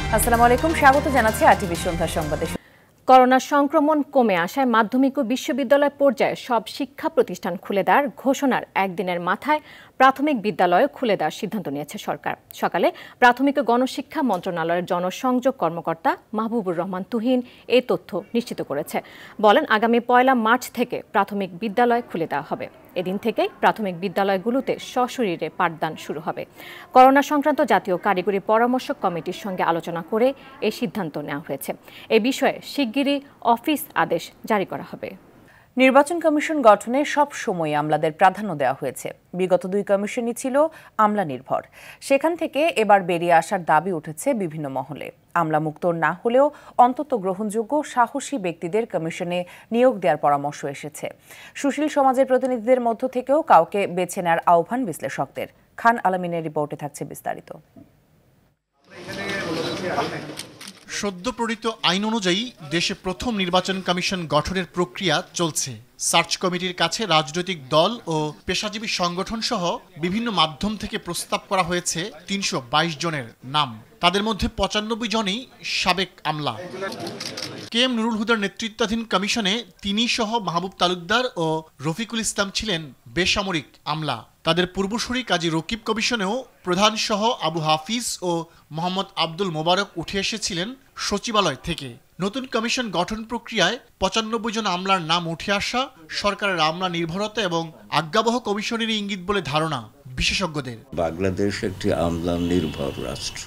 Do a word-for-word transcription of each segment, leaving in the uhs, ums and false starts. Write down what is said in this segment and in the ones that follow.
আসসালামু আলাইকুম, স্বাগত জানাচ্ছি আরটিভি সন্ধ্যা সংবাদে। করোনা সংক্রমণ কমে আসায় মাধ্যমিক ও বিশ্ববিদ্যালয় পর্যায়ে সব শিক্ষা প্রতিষ্ঠান খুলে দেওয়ার ঘোষণার একদিনের মাথায় প্রাথমিক বিদ্যালয় খুলে দেওয়ার সিদ্ধান্ত নিয়েছে সরকার। সকালে প্রাথমিক ও গণশিক্ষা মন্ত্রণালয়ের জনসংযোগ কর্মকর্তা মাহবুবুর রহমান তুহিন এই তথ্য নিশ্চিত করেছে। বলেন, আগামী পয়লা মার্চ থেকে প্রাথমিক বিদ্যালয় খুলে দেওয়া হবে। এদিন থেকেই প্রাথমিক বিদ্যালয়গুলোতে সশরীরে পাঠদান শুরু হবে। করোনা সংক্রান্ত জাতীয় কারিগরি পরামর্শ কমিটির সঙ্গে আলোচনা করে এই সিদ্ধান্ত নেওয়া হয়েছে। এ বিষয়ে শিগগিরই অফিস আদেশ জারি করা হবে। নির্বাচন কমিশন গঠনে সব সময় আমলাদের প্রাধান্য দেওয়া হয়েছে। বিগত দুই কমিশনই ছিল আমলা নির্ভর। সেখান থেকে এবার বেরিয়ে আসার দাবি উঠেছে বিভিন্ন মহলে। আমলা মুক্ত না হলেও অন্তত গ্রহণযোগ্য সাহসী ব্যক্তিদের কমিশনে নিয়োগ দেওয়ার পরামর্শ এসেছে। সুশীল সমাজের প্রতিনিধিদের মধ্য থেকেও কাউকে বেছে নেওয়ার আহ্বান বিশ্লেষকদের। খান আলামিনের রিপোর্টে থাকছে বিস্তারিত। সদ্য প্রণীত আইন অনুযায়ী দেশে প্রথম নির্বাচন কমিশন গঠনের প্রক্রিয়া চলছে। সার্চ কমিটির কাছে রাজনৈতিক দল ও পেশাজীবী সংগঠন সহ বিভিন্ন মাধ্যম থেকে প্রস্তাব করা হয়েছে তিনশো বাইশ জনের নাম। তাদের মধ্যে পঁচানব্বই জনই সাবেক আমলা। কে এম নুরুল হুদার নেতৃত্বাধীন কমিশনে তিনি সহ মাহবুব তালুকদার ও রফিকুল ইসলাম ছিলেন বেসামরিক আমলা। তাদের পূর্বসূরি কাজী রকিব কমিশনেও প্রধান সহ আবু হাফিজ ও মোহাম্মদ আব্দুল মোবারক উঠে এসেছিলেন সচিবালয় থেকে। নতুন কমিশন গঠন প্রক্রিয়ায় পঁচানব্বই জন আমলার নাম উঠে আসা সরকারের আমলা নির্ভরতা এবং আজ্ঞাবহ কমিশনের ইঙ্গিত বলে ধারণা বিশেষজ্ঞদের। বাংলাদেশ একটি আমলা নির্ভর রাষ্ট্র,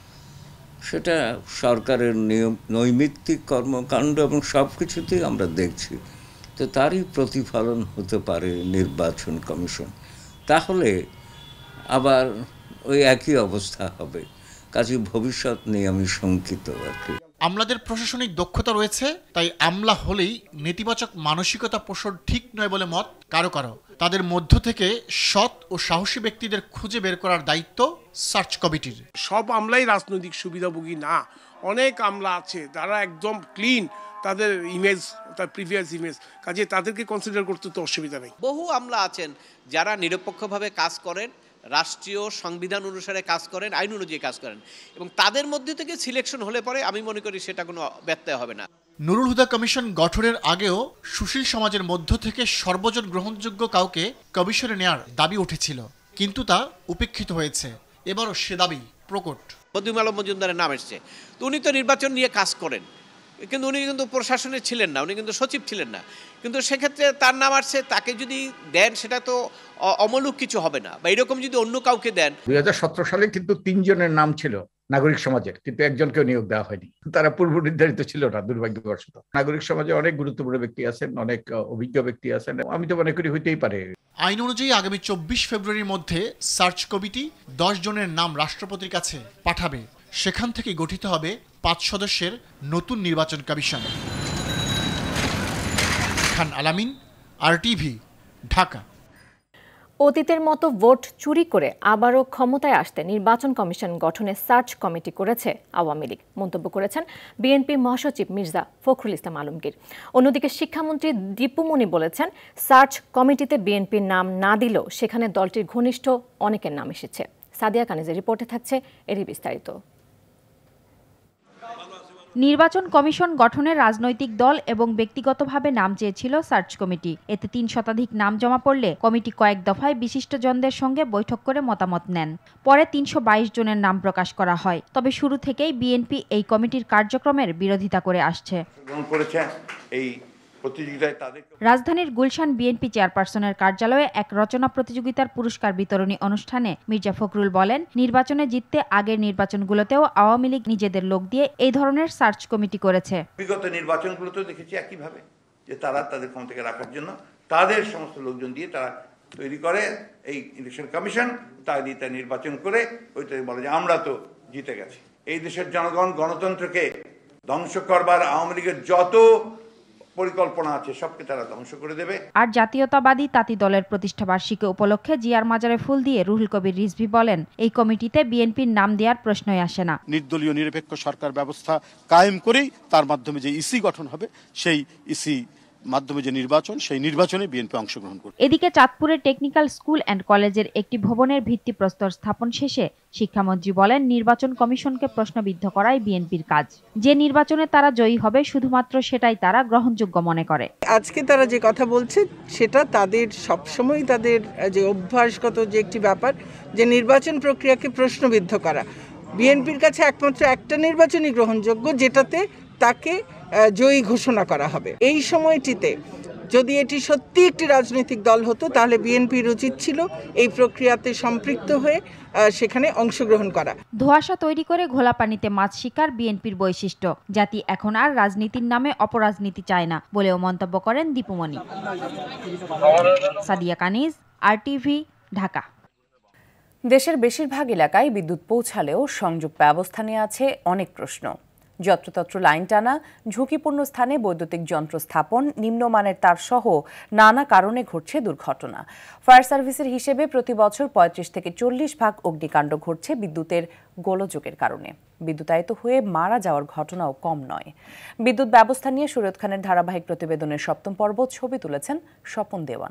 সেটা সরকারের নিয়ম নৈমিত্তিক কর্মকাণ্ড এবং সব কিছুতেই আমরা দেখছি। তো তারই প্রতিফলন হতে পারে নির্বাচন কমিশন। তাহলে আবার ওই একই অবস্থা হবে। কাজে ভবিষ্যৎ নিয়ে আমি শঙ্কিত আর কি। আমলাদের প্রশাসনিক দক্ষতা রয়েছে, তাই আমলা হলেই নেতিবাচক মানসিকতা পোষণ ঠিক নয় বলে মত কারো কারো। তাদের মধ্য থেকে সৎ ও সাহসী ব্যক্তিদের খুঁজে বের করার দায়িত্ব সার্চ কমিটির। সব আমলাই রাজনৈতিক সুবিধাভোগী না। অনেক আমলা আছে যারা একদম ক্লিন, তাদের ইমেজ, তার প্রিভিয়াস ইমেজ, কাজে তাদেরকে কনসিডার করতে তো অসুবিধা নেই। বহু আমলা আছেন যারা নিরপেক্ষভাবে কাজ করেন, রাষ্ট্রীয় সংবিধান অনুসারে কাজ করেন, আইন অনুযায়ী কাজ করেন, এবং তাদের মধ্যে থেকে সিলেকশন হলে পরে আমি মনে করি সেটা কোনো ব্যত্যয় হবে না। নুরুল হুদা কমিশন গঠনের আগেও সুশীল সমাজের মধ্য থেকে সর্বজন গ্রহণযোগ্য কাউকে কমিশনে নেয়ার দাবি উঠেছিল, কিন্তু তা উপেক্ষিত হয়েছে। এবারও সে দাবি প্রকট। বদিউল আলম মজুমদারের নাম এসছে, তো উনি তো নির্বাচন নিয়ে কাজ করেন, কিন্তু উনি কিন্তু প্রশাসনে ছিলেন না, উনি কিন্তু সচিব ছিলেন না। কিন্তু সেক্ষেত্রে তার নাম আসছে, তাকে যদি দেন সেটা তো অমূলক কিছু হবে না, বা এরকম যদি অন্য কাউকে দেন। দুই হাজার সতেরো সালে কিন্তু তিনজনের নাম ছিল নাগরিক সমাজের, কিন্তু একজনকেও নিয়োগ দেওয়া হয়নি। তারা পূর্ব নির্ধারিত ছিল না, দুর্ভাগ্যবশত। নাগরিক সমাজে অনেক গুরুত্বপূর্ণ ব্যক্তি আছেন, অনেক অভিজ্ঞ ব্যক্তি আছেন। আমি তো মনে করি হইতেই পারে। আইন অনুযায়ী আগামী চব্বিশ ফেব্রুয়ারির মধ্যে সার্চ কমিটি দশ জনের নাম রাষ্ট্রপতির কাছে পাঠাবে। সেখান থেকে গঠিত হবে পাঁচ সদস্যের নতুন নির্বাচন কমিশন। খান আলামিন, আরটিভি, ঢাকা। অতীতের মতো ভোট চুরি করে আবারও ক্ষমতায় আসতে নির্বাচন কমিশন গঠনে সার্চ কমিটি করেছে আওয়ামী লীগ, মন্তব্য করেছেন বিএনপি মহাসচিব মির্জা ফখরুল ইসলাম আলমগীর। অন্যদিকে শিক্ষামন্ত্রী দীপুমণি বলেছেন, সার্চ কমিটিতে বিএনপির নাম না দিলেও সেখানে দলটির ঘনিষ্ঠ অনেকের নাম এসেছে। সাদিয়া কানিজের রিপোর্টে থাকছে এরই বিস্তারিত। নির্বাচন কমিশন গঠনে রাজনৈতিক দল এবং ব্যক্তিগতভাবে নাম চেয়েছিল সার্চ কমিটি। এতে তিন শতাধিক নাম জমা পড়লে কমিটি কয়েক দফায় বিশিষ্টজনদের সঙ্গে বৈঠক করে মতামত নেন। পরে তিনশো বাইশ জনের নাম প্রকাশ করা হয়। তবে শুরু থেকেই বিএনপি এই কমিটির কার্যক্রমের বিরোধিতা করে আসছে। রাজধানীর গুলশান বিএনপি চেয়ারপারসনের কার্যালয়ে এক রচনা প্রতিযোগিতার পুরস্কার বিতরণী অনুষ্ঠানে মির্জা ফখরুল বলেন, নির্বাচনে জিততে আগের নির্বাচনগুলোতেও আওয়ামী লীগ নিজেদের লোক দিয়ে এই ধরনের সার্চ কমিটি করেছে। বিগত নির্বাচনগুলোতেও দেখেছি একইভাবে, যে তারা তাদের ক্ষমতাকে রাখার জন্য তাদের সমস্ত লোকজন দিয়ে তারা তৈরি করে এই ইলেকশন কমিশন, তাই দিয়ে তার নির্বাচন করে ওইটা বলে যে আমরা তো জিতে গেছি। এই দেশের জনগণ গণতন্ত্রকে ধ্বংস করবার আওয়ামী লীগের যত পরিকল্পনা আছে সবকে তারা ধ্বংস করে দেবে। আর জাতীয়তাবাদী তাঁতি দলের প্রতিষ্ঠা বার্ষিকী উপলক্ষে জিয়ার মাজারে ফুল দিয়ে রুহুল কবির রিজভী বলেন, এই কমিটিতে বিএনপির নাম দেওয়ার প্রশ্নই আসে না। নির্দলীয় নিরপেক্ষ সরকার ব্যবস্থা কায়েম করেই তার মাধ্যমে যে ইসি গঠন হবে, সেই ইসি মাধ্যমে যে নির্বাচন সেই নির্বাচনে বিএনপি অংশগ্রহণ করবে। এদিকে চাঁদপুরের টেকনিক্যাল স্কুল অ্যান্ড কলেজের একটি ভবনের ভিত্তিপ্রস্তর স্থাপন শেষে শিক্ষামন্ত্রী বলেন, নির্বাচন কমিশনকে প্রশ্নবিদ্ধ করাই বিএনপির কাজ। যে নির্বাচনে তারা জয়ী হবে শুধুমাত্র সেটাই তারা গ্রহণযোগ্য মনে করে। আজকে তারা যে কথা বলছে সেটা তাদের সবসময় তাদের যে অভ্যাসগত যে একটি ব্যাপার, যে নির্বাচন প্রক্রিয়াকে প্রশ্নবিদ্ধ করা। বিএনপির কাছে একমাত্র একটা নির্বাচনই গ্রহণযোগ্য, যেটাতে তাকে জয়ী ঘোষণা করা হবে। এই সময়টিতে যদি এটি সত্যি একটি রাজনৈতিক দল হতো তাহলে বিএনপির উচিত ছিল এই প্রক্রিয়াতে সম্পৃক্ত হয়ে সেখানে অংশগ্রহণ করা। ধোঁয়াশা তৈরি করে ঘোলা পানিতে মাছ শিকার বিএনপির বৈশিষ্ট্য। জাতি এখন আর রাজনীতির নামে অপরাজনীতি চায় না বলেও মন্তব্য করেন দীপুমণি। সাদিয়া কানিজ, আরটিভি, ঢাকা। দেশের বেশিরভাগ এলাকায় বিদ্যুৎ পৌঁছালেও সংযোগ ব্যবস্থা নিয়ে আছে অনেক প্রশ্ন। যত্রতত্র লাইন টানা, ঝুঁকিপূর্ণ স্থানে বৈদ্যুতিক যন্ত্র স্থাপন, নিম্নমানের তার সহ নানা কারণে ঘটছে দুর্ঘটনা। ফায়ার সার্ভিসের হিসেবে প্রতি বছর পঁয়ত্রিশ থেকে চল্লিশ ভাগ অগ্নিকাণ্ড ঘটছে বিদ্যুতের গোলযোগের কারণে। বিদ্যুতায়িত হয়ে মারা যাওয়ার ঘটনাও কম নয়। বিদ্যুৎ ব্যবস্থা নিয়ে শরীয়ত খানের ধারাবাহিক প্রতিবেদনের সপ্তম পর্ব, ছবি তুলেছেন স্বপন দেওয়ান।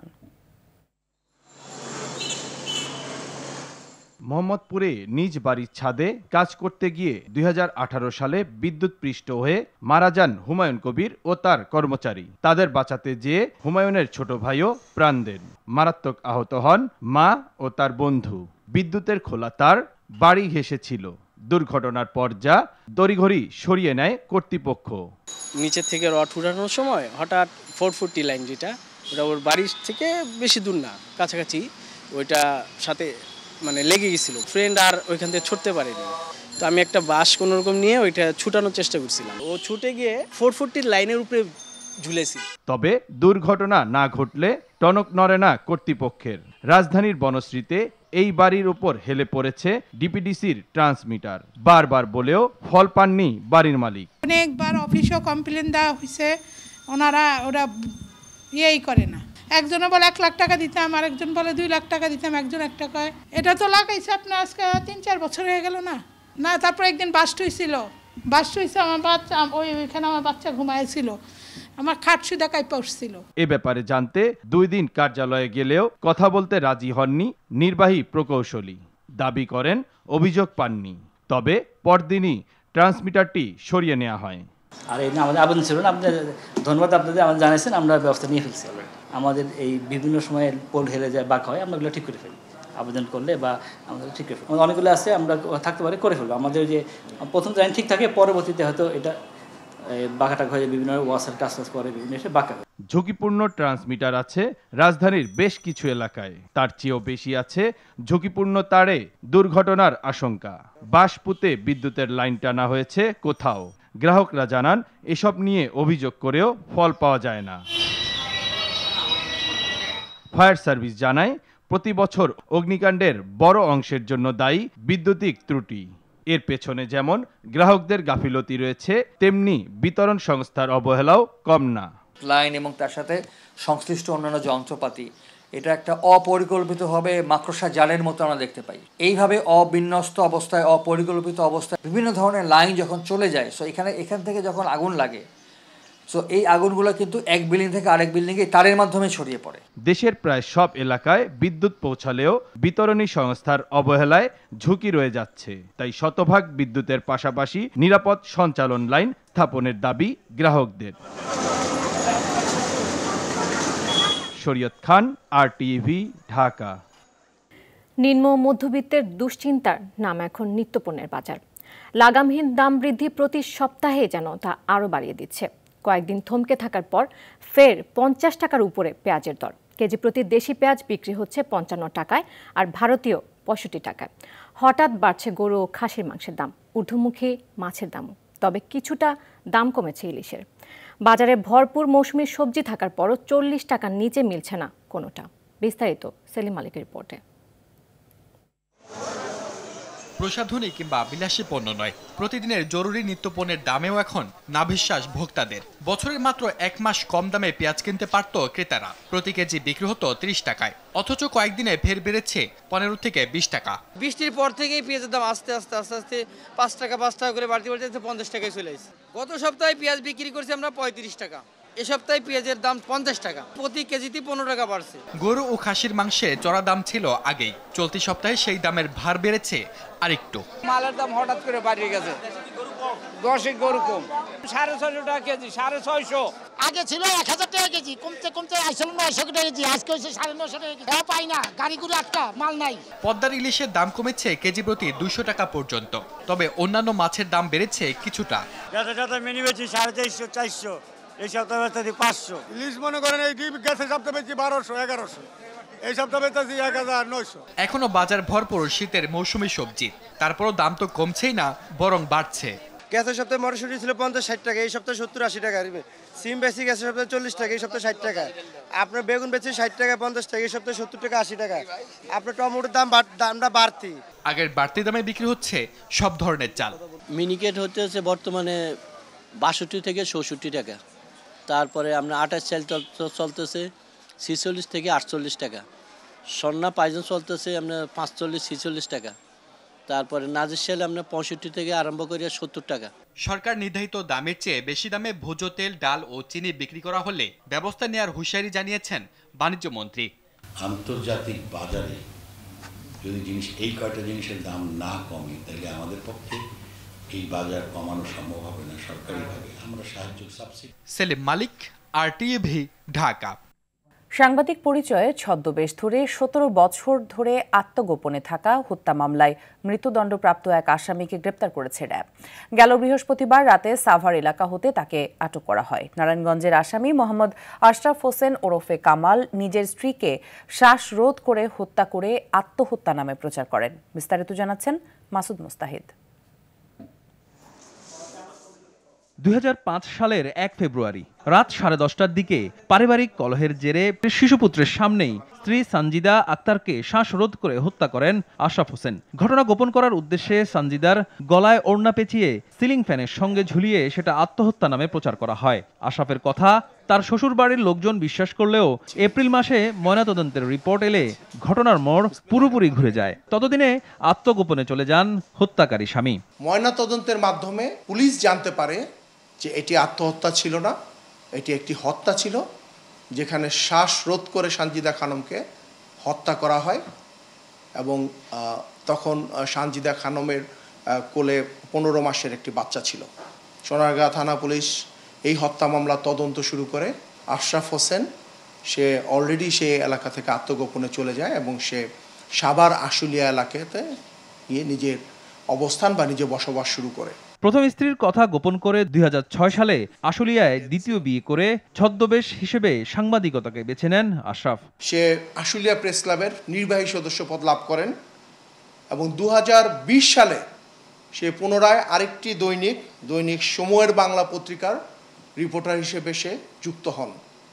মোহাম্মদপুরে নিজ বাড়ির ছাদে কাজ করতে গিয়ে দুই হাজার আঠারো সালে বিদ্যুৎ পৃষ্ঠ হয়ে মারা যান হুমায়ুন কবির ও তার কর্মচারী। তাদের বাঁচাতে যেয়ে হুমায়ুনের ছোট ভাইও প্রাণ দেন। মারাত্মক আহত হন মা ও তার বন্ধু। বিদ্যুতের খোলা তার বাড়ি ঘেঁষেছিল। দুর্ঘটনার পর যা তড়িঘড়ি সরিয়ে নেয় কর্তৃপক্ষ। নিচের থেকে রড উঠানোর সময় হঠাৎ ফোর ফুটি লাইন, যেটা ওটা ওর বাড়ির থেকে বেশি দূর না, কাছাকাছি, ওইটা সাথে মানে লেগে গেছিল। ফ্রেন্ড আর ওইখান থেকে ছুটতে পারেনি, তো আমি একটা বাঁশ কোনোরকম নিয়ে ওইটা ছুটানোর চেষ্টা করছিলাম। ও ছুটে গিয়ে ফোর ফুটির লাইনের উপরে ঝুলেছি। তবে দুর্ঘটনা না ঘটলে টনক নড়ে না কর্তৃপক্ষের। রাজধানীর বনশ্রীতে এই বাড়ির উপর হেলে পড়েছে ডিপিডিসির ট্রান্সমিটার। বারবার বলেও ফল পাননি বাড়ির মালিক। অনেকবার অফিসেও কমপ্লেন দেওয়া হয়েছে, ওনারা ওরা ইয়েই করে না। একজনে বলে এক লাখ টাকা দিতাম, আর একজন বলে দুই লাখ টাকা দিতাম, একজন এক টাকায়। এটা তো লাগাইছে আপনার আজকে তিন চার বছর হয়ে গেল না না তারপর একদিন বাস্ট হয়েছিল, বাস্ট হয়েছে আমার বাচ্চা, ওই ওইখানে আমার বাচ্চা ঘুমাইছিল, আমার খাট সুদা কাইপা উঠছিল। এ ব্যাপারে জানতে দুই দিন কার্যালয়ে গেলেও কথা বলতে রাজি হননি নির্বাহী প্রকৌশলী। দাবি করেন অভিযোগ পাননি, তবে পরদিনই ট্রান্সমিটারটি সরিয়ে নেওয়া হয়। আর এই আমাদের আবেদন ছিল না, আপনাদের ধন্যবাদ, আপনাদের আমাদের জানাইছেন, আমরা ব্যবস্থা নিয়ে ফেলছি। আমাদের এই বিভিন্ন সময়ে পোল হেলে যায়, বাঁক হয়, আমরা ওগুলো ঠিক করে ফেলি আবেদন করলে, বা আমাদের ঠিক করে ফেলি। অনেকগুলো আছে আমরা থাকতে পারে করে ফেলবো। আমাদের যে প্রথম লাইন ঠিক থাকে, পরবর্তীতে হয়তো এটা বাঁকাটাক হয়ে বিভিন্ন ওয়াসার কাজ কাজ করে, বিভিন্ন এসে বাঁকা। ঝুঁকিপূর্ণ ট্রান্সমিটার আছে রাজধানীর বেশ কিছু এলাকায়। তার চেয়েও বেশি আছে ঝুঁকিপূর্ণ তারে দুর্ঘটনার আশঙ্কা। বাঁশ পুঁতে বিদ্যুতের লাইন টানা হয়েছে কোথাও। গ্রাহকরা জানান এসব নিয়ে অভিযোগ করেও ফল পাওয়া যায় না। ফায়ার সার্ভিস জানায় প্রতি বছর অগ্নিকাণ্ডের বড় অংশের জন্য দায়ী বৈদ্যুতিক ত্রুটি। এর পেছনে যেমন গ্রাহকদের গাফিলতি রয়েছে, তেমনি বিতরণ সংস্থার অবহেলাও কম না। লাইন এবং তার সাথে সংশ্লিষ্ট অন্যান্য যন্ত্রপাতি, এটা একটা অপরিকল্পিতভাবে মাকড়সা জালের মতো আমরা দেখতে পাই। এইভাবে অবিন্যস্ত অবস্থায়, অপরিকল্পিত অবস্থায় বিভিন্ন ধরনের লাইন যখন চলে যায়, সো এখানে এখান থেকে যখন আগুন লাগে, সো এই আগুনগুলো কিন্তু এক বিল্ডিং থেকে আরেক বিল্ডিংয়ে তারের মাধ্যমে ছড়িয়ে পড়ে। দেশের প্রায় সব এলাকায় বিদ্যুৎ পৌঁছালেও বিতরণী সংস্থার অবহেলায় ঝুঁকি রয়ে যাচ্ছে। তাই শতভাগ বিদ্যুতের পাশাপাশি নিরাপদ সঞ্চালন লাইন স্থাপনের দাবি গ্রাহকদের। শরীয়ত খান, আরটিভি, ঢাকা। নিম্ন মধ্যবিত্তের দুশ্চিন্তার নাম এখন নিত্যপণ্যের বাজার। লাগামহীন দাম বৃদ্ধি প্রতি সপ্তাহে যেন তা আরও বাড়িয়ে দিচ্ছে। কয়েকদিন থমকে থাকার পর ফের পঞ্চাশ টাকার উপরে পেঁয়াজের দর। কেজি প্রতি দেশি পেঁয়াজ বিক্রি হচ্ছে পঞ্চান্ন টাকায়, আর ভারতীয় পঁয়ষট্টি টাকায়। হঠাৎ বাড়ছে গরু ও খাসির মাংসের দাম, ঊর্ধ্বমুখী মাছের দামও। তবে কিছুটা দাম কমেছে ইলিশের। বাজারে ভরপুর মৌসুমী সবজি থাকার পরও চল্লিশ টাকার নিচে মিলছে না কোনোটা। বিস্তারিত সেলিম মালিকের রিপোর্টে। প্রসাধনী কিংবা বিলাসী পণ্য নয়, প্রতিদিনের জরুরি নিত্যপণ্যের দামেও এখন নাভিশ্বাস ভোক্তাদের। বছরের মাত্র এক মাস কম দামে পেঁয়াজ কিনতে পারত ক্রেতারা। প্রতি কেজি বিক্রি হতো ত্রিশ টাকায়, অথচ কয়েকদিনে ফের বেড়েছে পনেরো থেকে বিশ টাকা। বৃষ্টির পর থেকেই পেঁয়াজের দাম আস্তে আস্তে আস্তে আস্তে পাঁচ টাকা পাঁচ টাকা করে বাড়তি বাড়তে পঞ্চাশ টাকায় চলে আসছে। গত সপ্তাহে পেঁয়াজ বিক্রি করছি আমরা পঁয়ত্রিশ টাকা, এ সপ্তাহে পেঁয়াজের দাম পঞ্চাশ টাকা, প্রতি কেজিতে পনেরো টাকা বাড়ছে। গরু ও খাসির মাংসে চড়া দাম ছিল আগেই, চলতি সপ্তাহে সেই দামের ভার বেড়েছে আরেকটু। মালের দাম হঠাৎ করে বাড়িয়ে গেছে, দশে গরু কম, সাড়ে ছয়শো টাকা কেজি, সাড়ে ছয়শো। আগে ছিল এক হাজার টাকা কেজি, কমতে কমতে আসলে নয়শো টাকা কেজি, আজকে হচ্ছে সাড়ে নয়শো টাকা কেজি। পাই না, গাড়ি গুড়ি আটকা, মাল নাই। পদ্মার ইলিশের দাম কমেছে কেজি প্রতি দুইশো টাকা পর্যন্ত, তবে অন্যান্য মাছের দাম বেড়েছে কিছুটা। সাড়ে চারশো চারশো, এই সপ্তাহে পাঁচশো। ইলিশ মনে করেন এই গেছে সপ্তাহে বেশি বারোশো এগারোশো, এই সপ্তাহে বেচেছি এক হাজার নয়শো। এখনো বাজার ভরপুর শীতের মৌসুমী সবজি, তারপরও দাম তো কমছেই না, বরং বাড়ছে। গেছে সপ্তাহে মটরশুঁটি ছিল পঞ্চাশ ষাট টাকা, এই সপ্তাহে সত্তর আশি টাকা। সিম বেশি গেছে সপ্তাহে চল্লিশ টাকা, এই সপ্তাহে ষাট টাকা। আপনার বেগুন বেশি ষাট টাকা পঞ্চাশ টাকা, এই সপ্তাহে সত্তর টাকা আশি টাকা। আপনার টমেটোর দাম দামটা বাড়তি। আগের বাড়তি দামে বিক্রি হচ্ছে সব ধরনের চাল। মিনিকেট হচ্ছে বর্তমানে বাষট্টি থেকে চৌষট্টি টাকা। তারপরে আমরা আঠাশ চাল চলতেছে ছিচল্লিশ থেকে আটচল্লিশ টাকা। সন্না পাইজন চলতেছে আপনার পাঁচচল্লিশ ছিচল্লিশ টাকা। তারপরে নাজির সেল আমরা পঁয়ষট্টি থেকে আরম্ভ করে সত্তর টাকা। সরকার নির্ধারিত দামের চেয়ে বেশি দামে ভোজ্য তেল, ডাল ও চিনি বিক্রি করা হলে ব্যবস্থা নেওয়ার হুঁশিয়ারি জানিয়েছেন বাণিজ্য মন্ত্রী। আন্তর্জাতিক বাজারে যদি জিনিস এই কয়টা জিনিসের দাম না কমে, তাহলে আমাদের পক্ষে এই বাজার কমানো সম্ভব হবে না। সরকারিভাবে আমরা সাহায্য সাবসিডি। সেলিম মালিক, আরটিভি, ঢাকা। সাংবাদিক পরিচয়ে ছদ্মবেশ ধরে সতেরো বছর ধরে আত্মগোপনে থাকা হত্যা মামলায় মৃত্যুদণ্ডপ্রাপ্ত এক আসামিকে গ্রেপ্তার করেছে র্যাব। গেল বৃহস্পতিবার রাতে সাভার এলাকা হতে তাকে আটক করা হয়। নারায়ণগঞ্জের আসামি মোহাম্মদ আশরাফ হোসেন ওরফে কামাল নিজের স্ত্রীকে শ্বাসরোধ করে হত্যা করে আত্মহত্যা নামে প্রচার করেন। বিস্তারিত জানাচ্ছেন মাসুদ মুস্তাহিদ। দুই হাজার পাঁচ সালের এক ফেব্রুয়ারি রাত সাড়ে দশটার দিকে পারিবারিক কলহের জেরে শিশুপুত্রের সামনেই স্ত্রী সানজিদা আক্তারকে শ্বাসরোধ করে হত্যা করেন আশরাফ হোসেন। ঘটনা গোপন করার উদ্দেশ্যে সানজিদার গলায় ওড়না পেঁচিয়ে সিলিং ফ্যানের সঙ্গে ঝুলিয়ে সেটা আত্মহত্যা নামে প্রচার করা হয়। আশরাফের কথা তার শ্বশুরবাড়ির লোকজন বিশ্বাস করলেও এপ্রিল মাসে ময়নাতদন্তের রিপোর্ট এলে ঘটনার মোড় পুরোপুরি ঘুরে যায়। ততদিনে আত্মগোপনে চলে যান হত্যাকারী স্বামী। ময়নাতদন্তের মাধ্যমে পুলিশ জানতে পারে যে এটি আত্মহত্যা ছিল না, এটি একটি হত্যা ছিল, যেখানে শ্বাসরোধ করে সানজিদা খানমকে হত্যা করা হয়। এবং তখন সানজিদা খানমের কোলে পনেরো মাসের একটি বাচ্চা ছিল। সোনারগাঁ থানা পুলিশ এই হত্যা মামলা তদন্ত শুরু করে। আশরাফ হোসেন সে অলরেডি সে এলাকা থেকে আত্মগোপনে চলে যায় এবং সে সাভার আশুলিয়া এলাকাতে গিয়ে নিজের অবস্থান বা নিজে বসবাস শুরু করে। প্রথম স্ত্রীর কথা গোপন করে দুই হাজার ছয় সালে আশুলিয়ায় দ্বিতীয় বিয়ে করে ছদ্মবেশ হিসেবে সাংবাদিকতাকে বেছে নেন আশরাফ। সে আশুলিয়া প্রেস ক্লাবের নির্বাহী সদস্য পদ লাভ করেন এবং দু হাজার বিশ সালে সে পুনরায় আরেকটি দৈনিক দৈনিক সময়ের বাংলা পত্রিকার রিপোর্টার হিসেবে সে যুক্ত হন।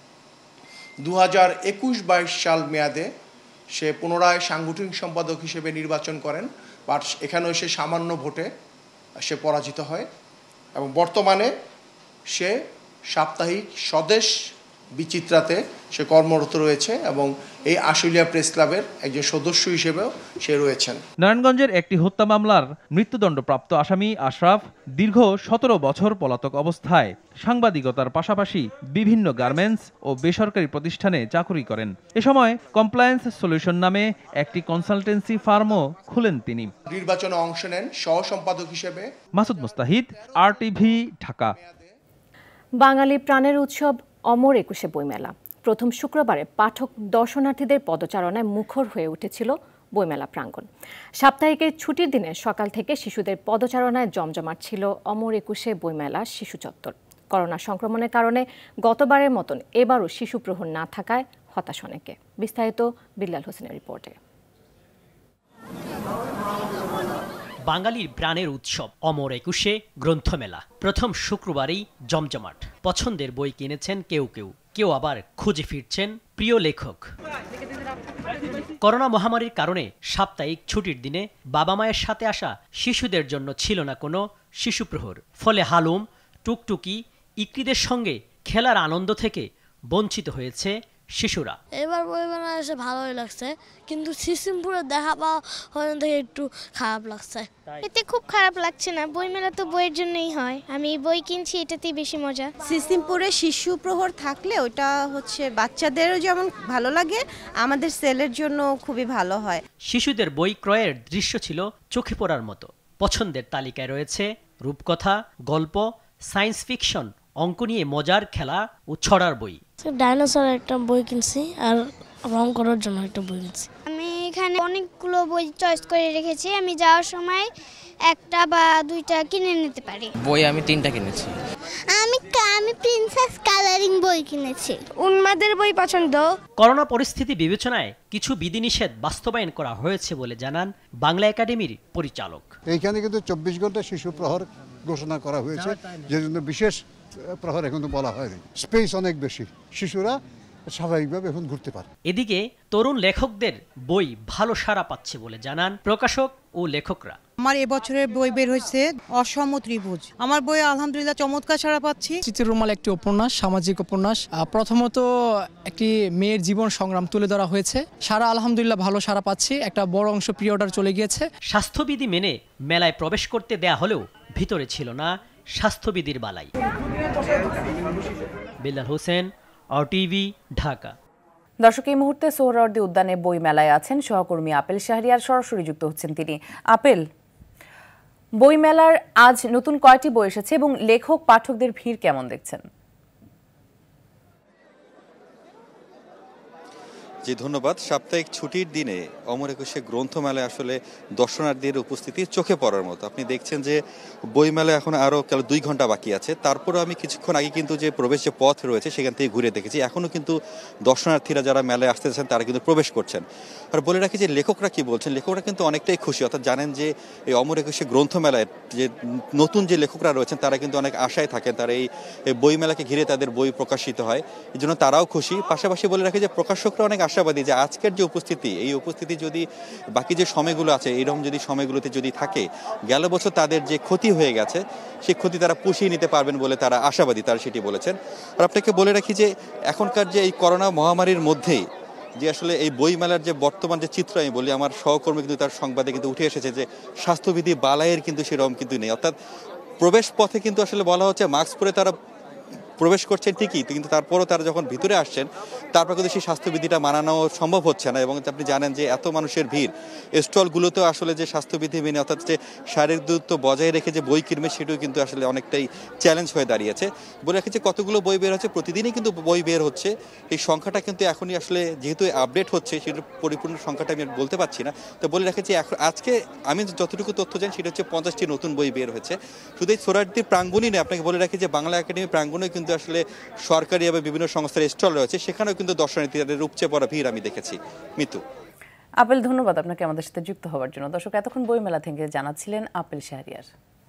দু হাজার একুশ বাইশ সাল মেয়াদে সে পুনরায় সাংগঠনিক সম্পাদক হিসেবে নির্বাচন করেন, বাট এখানেও সে সামান্য ভোটে সে পরাজিত হয় এবং বর্তমানে সে সাপ্তাহিক স্বদেশ বিচিত্রাতে সে কর্মরত রয়েছে এবং এই আশুলিয়া প্রেস ক্লাবের একজন সদস্য হিসেবেও সে রয়েছেন। নারায়ণগঞ্জের একটি হত্যা মামলার মৃত্যুদণ্ডপ্রাপ্ত আসামি আশরাফ দীর্ঘ সতেরো বছর পলাতক অবস্থায় সাংবাদিকতার পাশাপাশি বিভিন্ন গার্মেন্টস ও বেসরকারি প্রতিষ্ঠানে চাকুরি করেন। এ সময় কমপ্লায়েন্স সলিউশন নামে একটি কনসালটেন্সি ফার্মও খুলেন তিনি। নির্বাচনে অংশ নেন সহ সম্পাদক হিসেবে। মাসুদ মুস্তাহিদ, আরটিভি, ঢাকা। বাঙালি প্রাণের উৎসব অমর একুশে বইমেলা। প্রথম শুক্রবারে পাঠক দর্শনার্থীদের পদচারণায় মুখর হয়ে উঠেছিল বইমেলা প্রাঙ্গণ। সাপ্তাহিকের ছুটির দিনে সকাল থেকে শিশুদের পদচারণায় জমজমাট ছিল অমর একুশে বইমেলা শিশু চত্বর। করোনা সংক্রমণের কারণে গতবারের মতন এবারও শিশু প্রহর না থাকায় হতাশ অনেকে। বিস্তারিত বিল্লাল হোসেনের রিপোর্টে। বাঙালির প্রাণের উৎসব অমর একুশে গ্রন্থমেলা প্রথম শুক্রবারেই জমজমাট। পছন্দের বই কিনেছেন কেউ কেউ, কেউ আবার খুঁজে ফিরছেন প্রিয় লেখক। করোনা মহামারীর কারণে সাপ্তাহিক ছুটির দিনে বাবা মায়ের সাথে আসা শিশুদের জন্য ছিল না কোনো শিশুপ্রহর। ফলে হালুম, টুকটুকি, ইকরিদের সঙ্গে খেলার আনন্দ থেকে বঞ্চিত হয়েছে শিশুরা। এবার বই মেলা এসে ভালোই লাগছে, কিন্তু সিসিমপুরে দেখা পাওয়া হয় দেখে একটু খারাপ লাগছে। এতে খুব খারাপ লাগছে না, বই মেলা তো বইয়ের জন্যই হয়, আমি বই কিনছি, এটাতেই বেশি মজা। সিসিমপুরে শিশু প্রহর থাকলে ওটা হচ্ছে বাচ্চাদেরও যেমন ভালো লাগে, আমাদের সেলের জন্য খুবই ভালো হয়। শিশুদের বই ক্রয়ের দৃশ্য ছিল চোখে পড়ার মতো। পছন্দের তালিকায় রয়েছে রূপকথা, গল্প, সায়েন্স ফিকশন, অঙ্ক নিয়ে মজার খেলা ও ছড়ার বই। ডাইনোসর একটা বই কিনছি আর রং করার জন্য একটা বই কিনছি। আমি এখানে অনেকগুলো বই চয়েস করে রেখেছি, আমি যাওয়ার সময় একটা বা দুইটা কিনে নিতে পারি। বই আমি তিনটা কিনেছি। আমি আমি প্রিন্সেস কালারিং বই কিনেছি। উন্মাদের বই পছন্দ। করোনা পরিস্থিতি বিবেচনায় কিছু বিধিনিষেধ বাস্তবায়ন করা হয়েছে বলে জানান বাংলা একাডেমির পরিচালক। এইখানে কিন্তু চব্বিশ ঘন্টা শিশু প্রহর ঘোষণা করা হয়েছে, যে জন্য বিশেষ প্রহর এখন বলা হয়নি। স্পেস অনেক বেশি, শিশুরা স্বাভাবিকভাবে এখন ঘুরতে পারে। এদিকে তরুণ লেখকদের বই ভালো সাড়া পাচ্ছে বলে জানান প্রকাশক ও লেখকরা। আমার এবছরের বই বের হয়েছে অসম ত্রিভুজ, আমার বই আলহামদুলিল্লাহ চমৎকার সাড়া পাচ্ছি। চিত্রের রুমাল একটি উপন্যাস, সামাজিক উপন্যাস। প্রথমত একটি মেয়ের জীবন সংগ্রাম তুলে ধরা হয়েছে, সারা আলহামদুলিল্লাহ ভালো সাড়া পাচ্ছি, একটা বড় অংশ প্রি অর্ডার চলে গিয়েছে। স্বাস্থ্যবিধি মেনে মেলায় প্রবেশ করতে দেয়া হলেও ভিতরে ছিল না স্বাস্থ্যবিধির বালাই। বিল্লাল হোসেন, আরটিভি, ঢাকা। দর্শক, এই মুহূর্তে সোহরাওয়ার্দী উদ্যানে বই মেলায় আছেন সহকর্মী আপেল শাহরিয়ার, সরাসরি যুক্ত হচ্ছেন তিনি। আপেল, বই মেলার আজ নতুন কয়টি বই এসেছে এবং লেখক পাঠকদের ভিড় কেমন দেখছেন? জি ধন্যবাদ। সাপ্তাহিক ছুটির দিনে অমর একুশে গ্রন্থমেলায় আসলে দর্শনার্থীদের উপস্থিতি চোখে পড়ার মতো। আপনি দেখছেন যে বইমেলায় এখন আরও কেবল দুই ঘন্টা বাকি আছে, তারপরে আমি কিছুক্ষণ আগে কিন্তু যে প্রবেশ যে পথ রয়েছে সেখান থেকে ঘুরে দেখেছি, এখনও কিন্তু দর্শনার্থীরা যারা মেলায় আসতে চাচ্ছেন তারা কিন্তু প্রবেশ করছেন। আর বলে রাখি যে লেখকরা কি বলছেন, লেখকরা কিন্তু অনেকটাই খুশি। অর্থাৎ জানেন যে এই অমর একুশে গ্রন্থমেলায় যে নতুন যে লেখকরা রয়েছেন তারা কিন্তু অনেক আশায় থাকেন, তারা এই বইমেলাকে ঘিরে তাদের বই প্রকাশিত হয়, এই জন্য তারাও খুশি। পাশাপাশি বলে রাখি যে প্রকাশকরা অনেক আশাবাদী যে আজকের যে উপস্থিতি, এই উপস্থিতি যদি বাকি যে সময়গুলো আছে এইরকম যদি সময়গুলোতে যদি থাকে, গেল বছর তাদের যে ক্ষতি হয়ে গেছে সেই ক্ষতি তারা পুষিয়ে নিতে পারবেন বলে তারা আশাবাদী, তারা সেটি বলেছেন। আর আপনাকে বলে রাখি যে এখনকার যে এই করোনা মহামারীর মধ্যেই যে আসলে এই বইমেলার যে বর্তমান যে চিত্র, আমি বলি আমার সহকর্মী কিন্তু তার সংবাদে কিন্তু উঠে এসেছে যে স্বাস্থ্যবিধি বালাইয়ের কিন্তু সেরকম কিন্তু নেই। অর্থাৎ প্রবেশ পথে কিন্তু আসলে বলা হচ্ছে মাস্ক পরে তারা প্রবেশ করছেন ঠিকই, কিন্তু তারপরও তারা যখন ভিতরে আসছেন তারপর কিন্তু সেই স্বাস্থ্যবিধিটা মানানো সম্ভব হচ্ছে না। এবং আপনি জানেন যে এত মানুষের ভিড়, স্টলগুলোতেও আসলে যে স্বাস্থ্যবিধি মেনে অর্থাৎ যে শারীরিক দূরত্ব বজায় রেখে যে বই কিনবে সেটাও কিন্তু আসলে অনেকটাই চ্যালেঞ্জ হয়ে দাঁড়িয়েছে। বলে রাখি যে কতগুলো বই বের হচ্ছে, প্রতিদিনই কিন্তু বই বের হচ্ছে, এই সংখ্যাটা কিন্তু এখনই আসলে যেহেতু আপডেট হচ্ছে সেটার পরিপূর্ণ সংখ্যাটা আমি বলতে পারছি না। তো বলে রাখি যে এখন আজকে আমি যতটুকু তথ্য জানি সেটা হচ্ছে পঞ্চাশটি নতুন বই বের হয়েছে। শুধু এই সোহরাওয়ার্দীর প্রাঙ্গণই নেই, আপনাকে বলে রাখি যে বাংলা একাডেমি প্রাঙ্গণে কিন্তু আসলে সরকারি এবং বিভিন্ন সংস্থার স্টল রয়েছে, সেখানেও কিন্তু দর্শনার্থীদের উপচে পড়া ভিড় আমি দেখেছি। মিতু। আপেল, ধন্যবাদ আপনাকে আমাদের সাথে যুক্ত হওয়ার জন্য। দর্শক, এতক্ষণ বইমেলা থেকে জানাচ্ছিলেন আপেল শাহরিয়ার।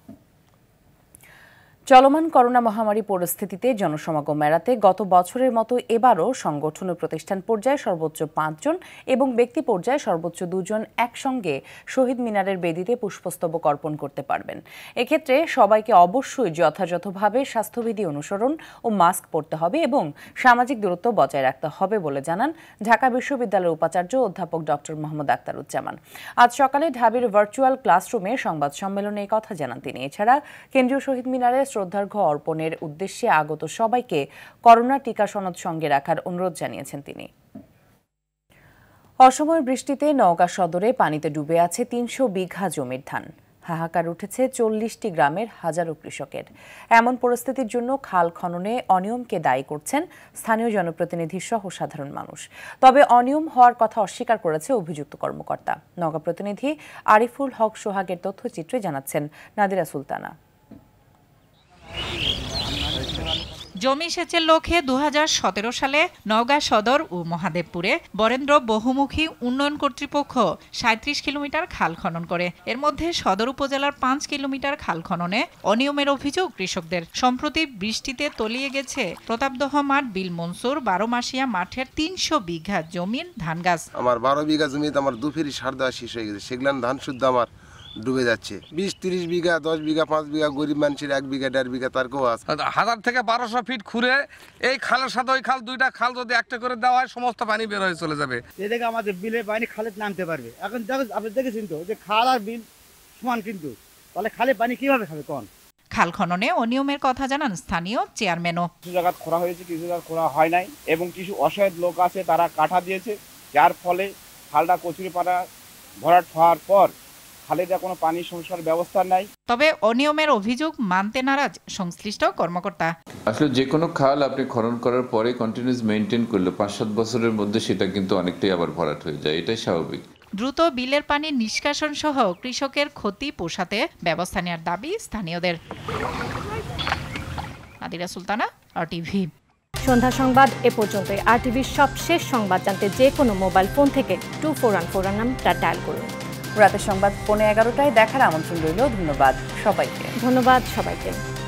চলমান করোনা মহামারী পরিস্থিতিতে জনসমাগম এড়াতে গত বছরের মতো এবারও সংগঠন ও প্রতিষ্ঠান পর্যায়ে সর্বোচ্চ পাঁচজন এবং ব্যক্তি পর্যায়ে সর্বোচ্চ দুজন একসঙ্গে শহীদ মিনারের বেদিতে পুষ্পস্তবক অর্পণ করতে পারবেন। এক্ষেত্রে সবাইকে অবশ্যই যথাযথভাবে স্বাস্থ্যবিধি অনুসরণ ও মাস্ক পরতে হবে এবং সামাজিক দূরত্ব বজায় রাখতে হবে বলে জানান ঢাকা বিশ্ববিদ্যালয়ের উপাচার্য অধ্যাপক ডক্টর মোহাম্মদ আখতারুজ্জামান। আজ সকালে ঢাবির ভার্চুয়াল ক্লাসরুমে সংবাদ সম্মেলনে এই কথা জানান তিনি। এছাড়া কেন্দ্রীয় শহীদ মিনারে শ্রদ্ধার্ঘ্য অর্পণের উদ্দেশ্যে আগত সবাইকে করোনা টিকা সনদ সঙ্গে রাখার অনুরোধ জানিয়েছেন তিনি। অসময়ের বৃষ্টিতে নওগাঁ সদরে পানিতে ডুবে আছে তিনশো বিঘা জমির ধান। হাহাকার উঠেছে চল্লিশটি গ্রামের হাজারো কৃষকের। এমন পরিস্থিতির জন্য খাল খননে অনিয়মকে দায়ী করছেন স্থানীয় জনপ্রতিনিধি সহ সাধারণ মানুষ। তবে অনিয়ম হওয়ার কথা অস্বীকার করেছে অভিযুক্ত কর্মকর্তা। নওগাঁ প্রতিনিধি আরিফুল হক সোহাগের তথ্যচিত্রে জানাচ্ছেন নাদিরা সুলতানা। জমি সেচের লক্ষ্যে দু হাজার সতেরো সালে নওগাঁ সদর ও মহাদেবপুরে বরেন্দ্র বহুমুখী উন্নয়ন কর্তৃপক্ষ সাঁত্রিশ কিলোমিটার খাল খনন করে। এর মধ্যে সদর উপজেলার পাঁচ কিলোমিটার খাল খননে অনিয়মের অভিযোগ কৃষকদের। সম্প্রতি বৃষ্টিতে তলিয়ে গেছে প্রতাপদহ মাঠ বিল মনসুর বারো মাসিয়া মাঠের তিনশো বিঘা জমির ধান গাছ। আমার বারো বিঘা জমিতে আমার দু ফেরি সার দেওয়া শেষ হয়ে গেছে, সেগুলান ধান শুদ্ধ আমার ডুবে যাচ্ছে। বিশ তিরিশ বিঘা, দশ বিঘা, পাঁচ বিঘা, গরিব মানুষের এক বিঘা দেড় বিঘা তার কেউ আছে। হাজার থেকে বারোশো ফিট খুঁড়ে এই খালের সাথে ওই খাল, দুইটা খাল যদি একটা করে দেওয়া হয় সমস্ত পানি বের হয়ে চলে যাবে। এদিকে আমাদের বিলের পানি খালে নামতে পারবে। এখন আপনি দেখেছেন তো যে খাল আর বিল সমান, কিন্তু তাহলে খালে পানি কিভাবে খাবে কোন? খাল খননে অনিয়মের কথা জানান স্থানীয় চেয়ারম্যানও। কিছু জায়গা খোঁড়া হয়েছে, কিছু জায়গা খোঁড়া হয় নাই, এবং কিছু অসহায় লোক আছে তারা কাঠা দিয়েছে, যার ফলে খালটা কচুরিপানা ভরাট হওয়ার পর খালে যা কোনো পানি সংস্কার ব্যবস্থা নাই। তবে অনিয়মের অভিযোগ মানতে নারাজ সংশ্লিষ্ট কর্মকর্তা। আসলে যে কোনো খাল আপনি খনন করার পরে কন্টিনিউয়াস মেইনটেইন করলে পাঁচ সাত বছরের মধ্যে সেটা কিন্তু অনেকটাই আবার ভরাট হয়ে যায়, এটাই স্বাভাবিক। দ্রুত বিলের পানি নিষ্কাশন সহ কৃষকের ক্ষতি পোষাতে ব্যবস্থা নেওয়ার দাবি স্থানীয়দের। নাদিরা সুলতানা, আরটিভি। সন্ধ্যা সংবাদ এ পর্যন্তই। আরটিভির সবশেষ সংবাদ জানতে যে কোনো মোবাইল ফোন থেকে টু ফোর ওয়ান ফোর নাম্বারটা ডায়াল করুন। রাতের সংবাদ পৌনে এগারোটায় দেখার আমন্ত্রণ রইল। ধন্যবাদ সবাইকে। ধন্যবাদ সবাইকে।